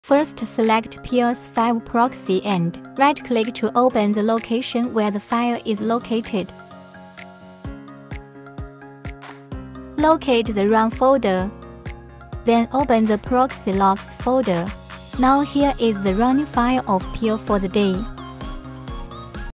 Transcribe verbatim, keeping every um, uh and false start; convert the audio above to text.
First, select Pia S five Proxy and right-click to open the location where the file is located. Locate the Run folder. Then open the Proxy Logs folder. Now here is the running file of Pia for the day.